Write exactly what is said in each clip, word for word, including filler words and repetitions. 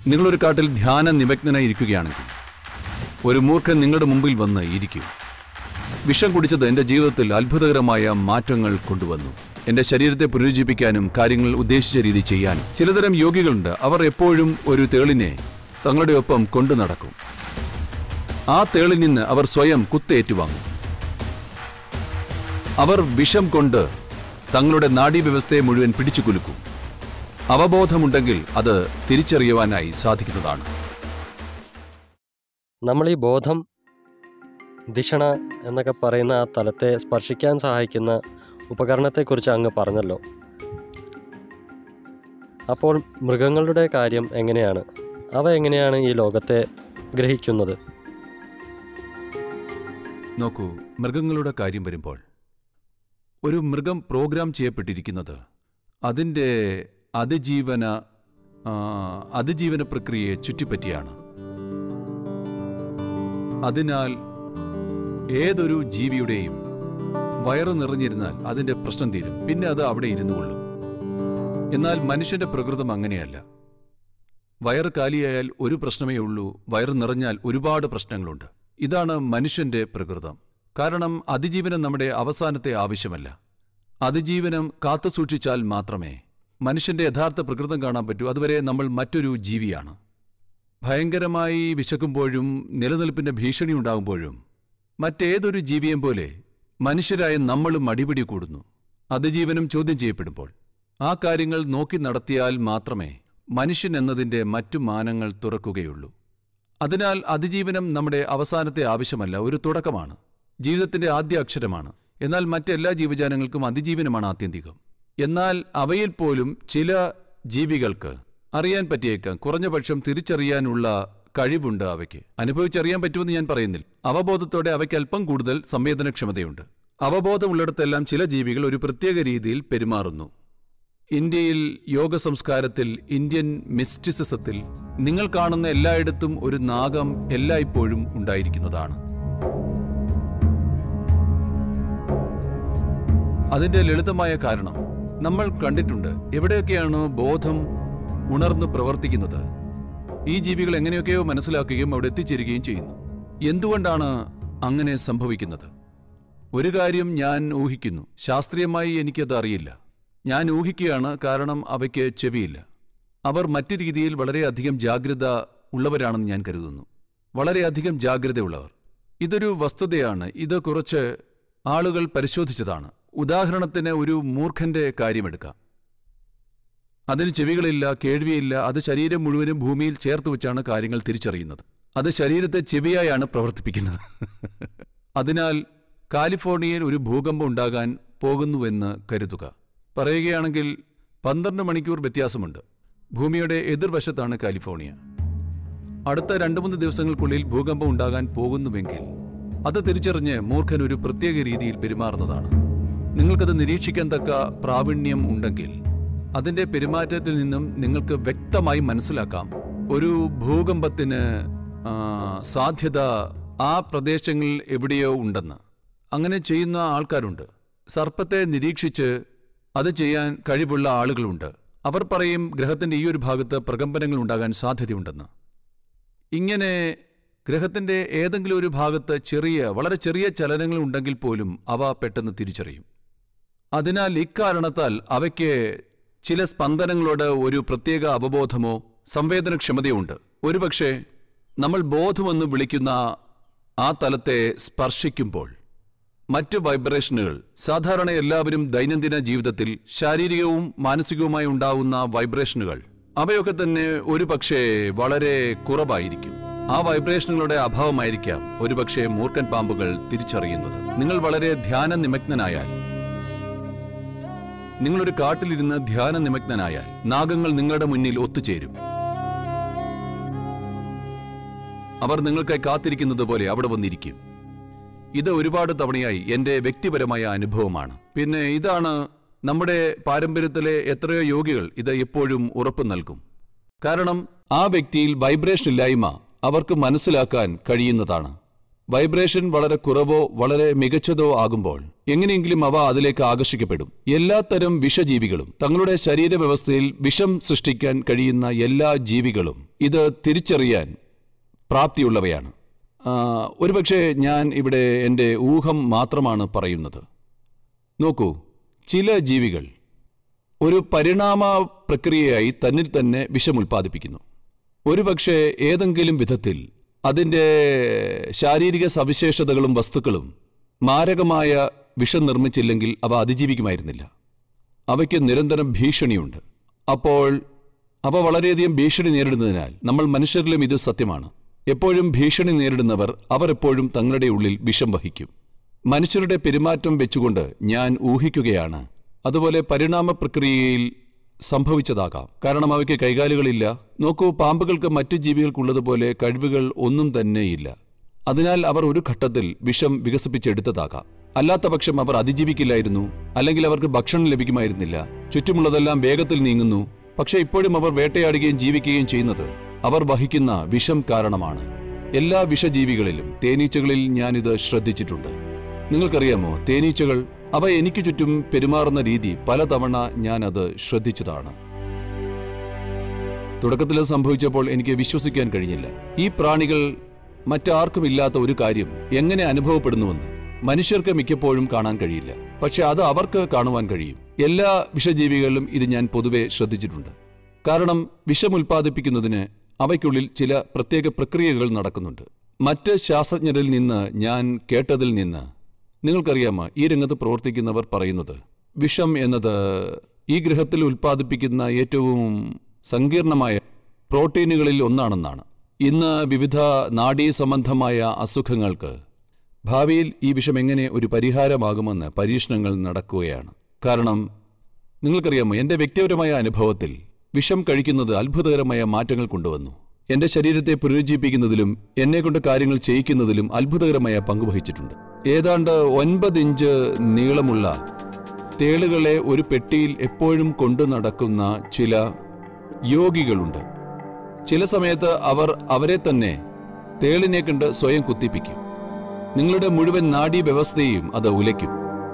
നിങ്ങളൊരു കാട്ടിൽ ധ്യാന നിമഗ്നനായി ഇരിക്കുകയാണെങ്കിൽ ഒരു മൂർഖൻ നിങ്ങളുടെ മുമ്പിൽ വന്ന് ഇരിക്കും. വിഷം കുടിച്ചത് എൻ്റെ ജീവിതത്തിൽ അത്ഭുതകരമായ മാറ്റങ്ങൾ കൊണ്ടുവന്നു. എൻ്റെ ശരീരത്തെ പുനരുജ്ജീവിപ്പിക്കാനും കാര്യങ്ങൾ ഉദ്ദേശിച്ച രീതി ചെയ്യാനും. ചിലതരം യോഗികളുണ്ട്, അവർ എപ്പോഴും ഒരു തേളിനെ തങ്ങളുടെ ഒപ്പം കൊണ്ടു നടക്കും. ആ തേളിൽ നിന്ന് അവർ സ്വയം കുത്തേറ്റുവാങ്ങും. അവർ വിഷം കൊണ്ട് തങ്ങളുടെ നാഡീവ്യവസ്ഥയെ മുഴുവൻ പിടിച്ചു കുലുക്കും. അവബോധമുണ്ടെങ്കിൽ അത് തിരിച്ചറിയുവാനായി സാധിക്കുന്നതാണ്. നമ്മൾ ഈ ബോധം, ധിഷണ എന്നൊക്കെ പറയുന്ന ആ തലത്തെ സ്പർശിക്കാൻ സഹായിക്കുന്ന ഉപകരണത്തെക്കുറിച്ച് അങ്ങ് പറഞ്ഞല്ലോ. അപ്പോൾ മൃഗങ്ങളുടെ കാര്യം എങ്ങനെയാണ്? അവ എങ്ങനെയാണ് ഈ ലോകത്തെ ഗ്രഹിക്കുന്നത്? നോക്കൂ, മൃഗങ്ങളുടെ കാര്യം വരുമ്പോൾ ഒരു മൃഗം പ്രോഗ്രാം ചെയ്യപ്പെട്ടിരിക്കുന്നത് അതിൻ്റെ അതിജീവന അതിജീവന പ്രക്രിയയെ ചുറ്റിപ്പറ്റിയാണ്. അതിനാൽ ഏതൊരു ജീവിയുടെയും വയറ് നിറഞ്ഞിരുന്നാൽ അതിൻ്റെ പ്രശ്നം തീരും, പിന്നെ അത് അവിടെ ഇരുന്നു കൊള്ളും. എന്നാൽ മനുഷ്യന്റെ പ്രകൃതം അങ്ങനെയല്ല. വയറ് കാലിയായാൽ ഒരു പ്രശ്നമേ ഉള്ളൂ, വയറ് നിറഞ്ഞാൽ ഒരുപാട് പ്രശ്നങ്ങളുണ്ട്. ഇതാണ് മനുഷ്യന്റെ പ്രകൃതം. കാരണം അതിജീവനം നമ്മുടെ അവസാനത്തെ ആവശ്യമല്ല. അതിജീവനം കാത്തുസൂക്ഷിച്ചാൽ മാത്രമേ മനുഷ്യന്റെ യഥാർത്ഥ പ്രകൃതം കാണാൻ പറ്റൂ. അതുവരെ നമ്മൾ മറ്റൊരു ജീവിയാണ്. ഭയങ്കരമായി വിശക്കുമ്പോഴും നിലനിൽപ്പിന്റെ ഭീഷണി ഉണ്ടാകുമ്പോഴും മറ്റേതൊരു ജീവിയെയും പോലെ മനുഷ്യരായ നമ്മളും അടിപിടി കൂടുന്നു. അതിജീവനം ചോദ്യം ചെയ്യപ്പെടുമ്പോൾ ആ കാര്യങ്ങൾ നോക്കി നടത്തിയാൽ മാത്രമേ മനുഷ്യൻ എന്നതിൻ്റെ മറ്റു മാനങ്ങൾ തുറക്കുകയുള്ളൂ. അതിനാൽ അതിജീവനം നമ്മുടെ അവസാനത്തെ ആവശ്യമല്ല, ഒരു തുടക്കമാണ്, ജീവിതത്തിന്റെ ആദ്യ അക്ഷരമാണ്. എന്നാൽ മറ്റെല്ലാ ജീവജാലങ്ങൾക്കും അതിജീവനമാണ് ആത്യന്തികം. എന്നാൽ അവയിൽ പോലും ചില ജീവികൾക്ക് അറിയാൻ പറ്റിയേക്കാം, കുറഞ്ഞ പക്ഷം തിരിച്ചറിയാനുള്ള കഴിവുണ്ട് അവയ്ക്ക്. അനുഭവിച്ചറിയാൻ പറ്റുമെന്ന് ഞാൻ പറയുന്നില്ല. അവബോധത്തോടെ അവയ്ക്ക് അല്പം കൂടുതൽ സംവേദനക്ഷമതയുണ്ട്. അവബോധമുള്ളിടത്തെല്ലാം ചില ജീവികൾ ഒരു പ്രത്യേക രീതിയിൽ പെരുമാറുന്നു. ഇന്ത്യയിൽ യോഗ സംസ്കാരത്തിൽ, ഇന്ത്യൻ മിസ്റ്റിസിസത്തിൽ നിങ്ങൾ കാണുന്ന എല്ലായിടത്തും ഒരു നാഗം എല്ലായ്പ്പോഴും ഉണ്ടായിരിക്കുന്നതാണ്. അതിന്റെ ലളിതമായ കാരണം നമ്മൾ കണ്ടിട്ടുണ്ട്. എവിടെയൊക്കെയാണ് ബോധം ഉണർന്നു പ്രവർത്തിക്കുന്നത്, ഈ ജീവികൾ എങ്ങനെയൊക്കെയോ മനസ്സിലാക്കുകയും അവിടെ എത്തിച്ചേരുകയും ചെയ്യുന്നു. എന്തുകൊണ്ടാണ് അങ്ങനെ സംഭവിക്കുന്നത്? ഒരു കാര്യം ഞാൻ ഊഹിക്കുന്നു. ശാസ്ത്രീയമായി എനിക്കത് അറിയില്ല. ഞാൻ ഊഹിക്കുകയാണ്. കാരണം അവയ്ക്ക് ചെവിയില്ല. അവർ മറ്റു രീതിയിൽ വളരെയധികം ജാഗ്രത ഉള്ളവരാണെന്ന് ഞാൻ കരുതുന്നു. വളരെയധികം ജാഗ്രതയുള്ളവർ. ഇതൊരു വസ്തുതയാണ്. ഇത് കുറച്ച് ആളുകൾ പരിശോധിച്ചതാണ്. ഉദാഹരണത്തിന് ഒരു മൂർഖന്റെ കാര്യമെടുക്കാം. അതിന് ചെവികളില്ല, കേൾവിയില്ല. അത് ശരീരം മുഴുവനും ഭൂമിയിൽ ചേർത്ത് വെച്ചാണ് കാര്യങ്ങൾ തിരിച്ചറിയുന്നത്. അത് ശരീരത്തെ ചെവിയായാണ് പ്രവർത്തിപ്പിക്കുന്നത്. അതിനാൽ കാലിഫോർണിയയിൽ ഒരു ഭൂകമ്പം ഉണ്ടാകാൻ പോകുന്നുവെന്ന് കരുതുക. പറയുകയാണെങ്കിൽ പന്ത്രണ്ട് മണിക്കൂർ വ്യത്യാസമുണ്ട്. ഭൂമിയുടെ എതിർവശത്താണ് കാലിഫോർണിയ. അടുത്ത രണ്ടു മൂന്ന് ദിവസങ്ങൾക്കുള്ളിൽ ഭൂകമ്പം ഉണ്ടാകാൻ പോകുന്നുവെങ്കിൽ അത് തിരിച്ചറിഞ്ഞ് മൂർഖൻ ഒരു പ്രത്യേക രീതിയിൽ പെരുമാറുന്നതാണ്. നിങ്ങൾക്കത് നിരീക്ഷിക്കാൻ തക്ക പ്രാവീണ്യം ഉണ്ടെങ്കിൽ അതിൻ്റെ പെരുമാറ്റത്തിൽ നിന്നും നിങ്ങൾക്ക് വ്യക്തമായി മനസ്സിലാക്കാം ഒരു ഭൂകമ്പത്തിന് സാധ്യത ആ പ്രദേശങ്ങളിൽ എവിടെയോ ഉണ്ടെന്ന്. അങ്ങനെ ചെയ്യുന്ന ആൾക്കാരുണ്ട്. സർപ്പത്തെ നിരീക്ഷിച്ച് അത് ചെയ്യാൻ കഴിവുള്ള ആളുകളുണ്ട്. അവർ പറയും ഗ്രഹത്തിൻ്റെ ഈ ഒരു ഭാഗത്ത് പ്രകമ്പനങ്ങൾ ഉണ്ടാകാൻ സാധ്യതയുണ്ടെന്ന്. ഇങ്ങനെ ഗ്രഹത്തിൻ്റെ ഏതെങ്കിലും ഒരു ഭാഗത്ത് ചെറിയ വളരെ ചെറിയ ചലനങ്ങൾ ഉണ്ടെങ്കിൽ പോലും അവ പെട്ടെന്ന് തിരിച്ചറിയും. അതിനാൽ ഇക്കാരണത്താൽ അവയ്ക്ക് ചില സ്പന്ദനങ്ങളോട് ഒരു പ്രത്യേക അവബോധമോ സംവേദനക്ഷമതയോ ഉണ്ട്. ഒരുപക്ഷെ നമ്മൾ ബോധമെന്ന് വിളിക്കുന്ന ആ തലത്തെ സ്പർശിക്കുമ്പോൾ മറ്റ് വൈബ്രേഷനുകൾ, സാധാരണ എല്ലാവരും ദൈനംദിന ജീവിതത്തിൽ ശാരീരികവും മാനസികവുമായി ഉണ്ടാവുന്ന വൈബ്രേഷനുകൾ, അവയൊക്കെ തന്നെ ഒരു പക്ഷേ വളരെ കുറവായിരിക്കും. ആ വൈബ്രേഷനുകളുടെ അഭാവമായിരിക്കാം ഒരുപക്ഷെ മൂർഖൻ പാമ്പുകൾ തിരിച്ചറിയുന്നത്. നിങ്ങൾ വളരെ ധ്യാന നിമഗ്നനായാൽ, നിങ്ങളൊരു കാട്ടിലിരുന്ന് ധ്യാന നിമഗ്നനായാൽ നാഗങ്ങൾ നിങ്ങളുടെ മുന്നിൽ ഒത്തുചേരും. അവർ നിങ്ങൾക്കായി കാത്തിരിക്കുന്നത് പോലെ അവിടെ വന്നിരിക്കും. ഇത് ഒരുപാട് തവണയായി എൻ്റെ വ്യക്തിപരമായ അനുഭവമാണ്. പിന്നെ ഇതാണ് നമ്മുടെ പാരമ്പര്യത്തിലെ എത്രയോ യോഗികൾ ഇത് എപ്പോഴും ഉറപ്പു നൽകും. കാരണം ആ വ്യക്തിയിൽ വൈബ്രേഷൻ ഇല്ലായ്മ അവർക്ക് മനസ്സിലാക്കാൻ കഴിയുന്നതാണ്. വൈബ്രേഷൻ വളരെ കുറവോ വളരെ മികച്ചതോ ആകുമ്പോൾ എങ്ങനെയെങ്കിലും അവ അതിലേക്ക് ആകർഷിക്കപ്പെടും. എല്ലാത്തരം വിഷജീവികളും, തങ്ങളുടെ ശരീരവ്യവസ്ഥയിൽ വിഷം സൃഷ്ടിക്കാൻ കഴിയുന്ന എല്ലാ ജീവികളും ഇത് തിരിച്ചറിയാൻ പ്രാപ്തിയുള്ളവയാണ്. ഒരുപക്ഷെ ഞാൻ ഇവിടെ എൻ്റെ ഊഹം മാത്രമാണ് പറയുന്നത്. നോക്കൂ, ചില ജീവികൾ ഒരു പരിണാമ പ്രക്രിയയായി തന്നിൽ തന്നെ വിഷം ഉൽപ്പാദിപ്പിക്കുന്നു. ഒരുപക്ഷെ ഏതെങ്കിലും വിധത്തിൽ അതിൻ്റെ ശാരീരിക സവിശേഷതകളും വസ്തുക്കളും മാരകമായ വിഷം നിർമ്മിച്ചില്ലെങ്കിൽ അവ അതിജീവിക്കുമായിരുന്നില്ല. അവയ്ക്ക് നിരന്തരം ഭീഷണിയുണ്ട്. അപ്പോൾ അവ വളരെയധികം ഭീഷണി നേരിടുന്നതിനാൽ നമ്മൾ മനുഷ്യരിലും ഇത് സത്യമാണ്. എപ്പോഴും ഭീഷണി നേരിടുന്നവർ അവർ എപ്പോഴും തങ്ങളുടെ ഉള്ളിൽ വിഷം വഹിക്കും. മനുഷ്യരുടെ പെരുമാറ്റം വെച്ചുകൊണ്ട് ഞാൻ ഊഹിക്കുകയാണ് അതുപോലെ പരിണാമ പ്രക്രിയയിൽ സംഭവിച്ചതാകാം. കാരണം അവയ്ക്ക് കൈകാലുകളില്ല. നോക്കൂ, പാമ്പുകൾക്ക് മറ്റു ജീവികൾക്കുള്ളതുപോലെ കഴിവുകൾ ഒന്നും തന്നെയില്ല. അതിനാൽ അവർ ഒരു ഘട്ടത്തിൽ വിഷം വികസിപ്പിച്ചെടുത്തതാകാം. അല്ലാത്ത പക്ഷം അവർ അതിജീവിക്കില്ലായിരുന്നു, അല്ലെങ്കിൽ അവർക്ക് ഭക്ഷണം ലഭിക്കുമായിരുന്നില്ല. ചുറ്റുമുള്ളതെല്ലാം വേഗത്തിൽ നീങ്ങുന്നു. പക്ഷേ ഇപ്പോഴും അവർ വേട്ടയാടുകയും ജീവിക്കുകയും ചെയ്യുന്നത് അവർ വഹിക്കുന്ന വിഷം കാരണമാണ്. എല്ലാ വിഷജീവികളിലും, തേനീച്ചകളിൽ ഞാനിത് ശ്രദ്ധിച്ചിട്ടുണ്ട്. നിങ്ങൾക്കറിയാമോ, തേനീച്ചകൾ അവ എനിക്ക് ചുറ്റും പെരുമാറുന്ന രീതി പലതവണ ഞാനത് ശ്രദ്ധിച്ചതാണ്. തുടക്കത്തിൽ സംഭവിച്ചപ്പോൾ എനിക്ക് വിശ്വസിക്കാൻ കഴിഞ്ഞില്ല. ഈ പ്രാണികൾ മറ്റാർക്കുമില്ലാത്ത ഒരു കാര്യം എങ്ങനെ അനുഭവപ്പെടുന്നുവെന്ന് മനുഷ്യർക്ക് മിക്കപ്പോഴും കാണാൻ കഴിയില്ല. പക്ഷെ അത് അവർക്ക് കാണുവാൻ കഴിയും. എല്ലാ വിഷജീവികളിലും ഇത് ഞാൻ പൊതുവെ ശ്രദ്ധിച്ചിട്ടുണ്ട്. കാരണം വിഷം ഉൽപ്പാദിപ്പിക്കുന്നതിന് അവയ്ക്കുള്ളിൽ ചില പ്രത്യേക പ്രക്രിയകൾ നടക്കുന്നുണ്ട്. മറ്റ് ശാസ്ത്രജ്ഞരിൽ നിന്ന് ഞാൻ കേട്ടതിൽ നിന്ന് നിങ്ങൾക്കറിയാമോ, ഈ രംഗത്ത് പ്രവർത്തിക്കുന്നവർ പറയുന്നത് വിഷം എന്നത് ഈ ഗ്രഹത്തിൽ ഉൽപ്പാദിപ്പിക്കുന്ന ഏറ്റവും സങ്കീർണമായ പ്രോട്ടീനുകളിൽ ഒന്നാണെന്നാണ്. ഇന്ന് വിവിധ നാഡീ സംബന്ധമായ അസുഖങ്ങൾക്ക് ഭാവിയിൽ ഈ വിഷം എങ്ങനെ ഒരു പരിഹാരമാകുമെന്ന് പരീക്ഷണങ്ങൾ നടക്കുകയാണ്. കാരണം നിങ്ങൾക്കറിയാമോ, എൻ്റെ വ്യക്തിപരമായ അനുഭവത്തിൽ വിഷം കഴിക്കുന്നത് അത്ഭുതകരമായ മാറ്റങ്ങൾ കൊണ്ടുവന്നു. എൻ്റെ ശരീരത്തെ പുനരുജ്ജീവിപ്പിക്കുന്നതിലും എന്നെക്കൊണ്ട് കാര്യങ്ങൾ ചെയ്യിക്കുന്നതിലും അത്ഭുതകരമായ പങ്കുവഹിച്ചിട്ടുണ്ട്. ഏതാണ്ട് ഒൻപത് ഇഞ്ച് നീളമുള്ള തേളുകളെ ഒരു പെട്ടിയിൽ എപ്പോഴും കൊണ്ടു നടക്കുന്ന ചില യോഗികളുണ്ട്. ചില സമയത്ത് അവർ അവരെ തന്നെ തേളിനെ കണ്ട് സ്വയം കുത്തിപ്പിക്കും. നിങ്ങളുടെ മുഴുവൻ നാഡീ വ്യവസ്ഥയെയും അത് ഉലയ്ക്കും.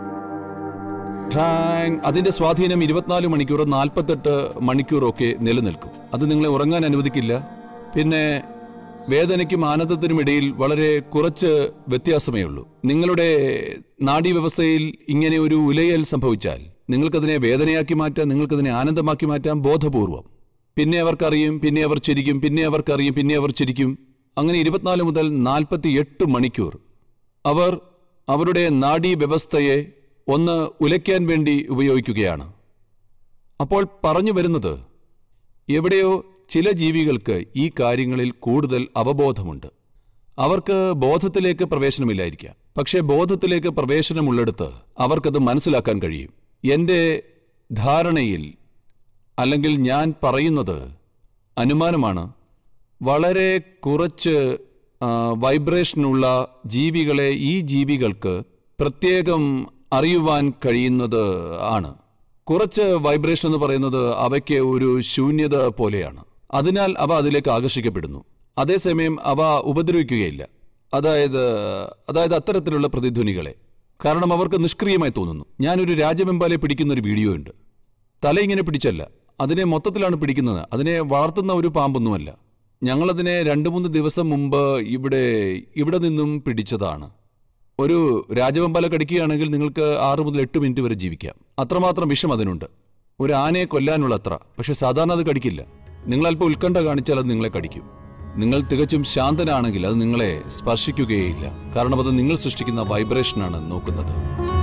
അതിന്റെ സ്വാധീനം ഇരുപത്തിനാല് മണിക്കൂർ നാൽപ്പത്തെട്ട് മണിക്കൂറൊക്കെ നിലനിൽക്കും. അത് നിങ്ങളെ ഉറങ്ങാൻ അനുവദിക്കില്ല. പിന്നെ വേദനയ്ക്കും ആനന്ദത്തിനും ഇടയിൽ വളരെ കുറച്ച് വ്യത്യാസമേ ഉള്ളൂ. നിങ്ങളുടെ നാഡീവ്യവസ്ഥയിൽ ഇങ്ങനെ ഒരു ഉലയൽ സംഭവിച്ചാൽ നിങ്ങൾക്കതിനെ വേദനയാക്കി മാറ്റാം, നിങ്ങൾക്കതിനെ ആനന്ദമാക്കി മാറ്റാം ബോധപൂർവം. പിന്നെ അവർക്കറിയും, പിന്നെ അവർ ചിരിക്കും, പിന്നെ അവർക്കറിയും, പിന്നെ അവർ ചിരിക്കും. അങ്ങനെ ഇരുപത്തിനാല് മുതൽ നാൽപ്പത്തി എട്ട് മണിക്കൂർ അവർ അവരുടെ നാഡീവ്യവസ്ഥയെ ഒന്ന് ഉലയ്ക്കാൻ വേണ്ടി ഉപയോഗിക്കുകയാണ്. അപ്പോൾ പറഞ്ഞു വരുന്നത്, എവിടെയോ ചില ജീവികൾക്ക് ഈ കാര്യങ്ങളിൽ കൂടുതൽ അവബോധമുണ്ട്. അവർക്ക് ബോധത്തിലേക്ക് പ്രവേശനമില്ലായിരിക്കാം, പക്ഷേ ബോധത്തിലേക്ക് പ്രവേശനമുള്ളിടത്ത് അവർക്കത് മനസ്സിലാക്കാൻ കഴിയും. എൻ്റെ ധാരണയിൽ, അല്ലെങ്കിൽ ഞാൻ പറയുന്നത് അനുമാനമാണ്, വളരെ കുറച്ച് വൈബ്രേഷനുള്ള ജീവികളെ ഈ ജീവികൾക്ക് പ്രത്യേകം അറിയുവാൻ കഴിയുന്നത് ആണ്. കുറച്ച് വൈബ്രേഷൻ എന്ന് പറയുന്നത് അവയ്ക്ക് ഒരു ശൂന്യത പോലെയാണ്. അതിനാൽ അവ അതിലേക്ക് ആകർഷിക്കപ്പെടുന്നു. അതേസമയം അവ ഉപദ്രവിക്കുകയില്ല, അതായത് അതായത് അത്തരത്തിലുള്ള പ്രതിധ്വനികളെ. കാരണം അവർക്ക് നിഷ്ക്രിയമായി തോന്നുന്നു. ഞാനൊരു രാജവെമ്പാലെ പിടിക്കുന്ന ഒരു വീഡിയോ ഉണ്ട്. തല ഇങ്ങനെ പിടിച്ചല്ല, അതിനെ മൊത്തത്തിലാണ് പിടിക്കുന്നത്. അതിനെ വളർത്തുന്ന ഒരു പാമ്പൊന്നുമല്ല. ഞങ്ങളതിനെ രണ്ടു മൂന്ന് ദിവസം മുമ്പ് ഇവിടെ ഇവിടെ നിന്നും പിടിച്ചതാണ്. ഒരു രാജവെമ്പാല കടിക്കുകയാണെങ്കിൽ നിങ്ങൾക്ക് ആറ് മുതൽ എട്ട് മിനിറ്റ് വരെ ജീവിക്കാം. അത്രമാത്രം വിഷം അതിനുണ്ട്. ഒരു ആനയെ കൊല്ലാനുള്ള അത്ര. പക്ഷെ സാധാരണ അത് കടിക്കില്ല. നിങ്ങൾ അല്പം ഉത്കണ്ഠ കാണിച്ചാൽ അത് നിങ്ങളെ കടിക്കും. നിങ്ങൾ തികച്ചും ശാന്തനാണെങ്കിൽ അത് നിങ്ങളെ സ്പർശിക്കുകയില്ല. കാരണം അത് നിങ്ങൾ സൃഷ്ടിക്കുന്ന വൈബ്രേഷനാണ് നോക്കുന്നത്.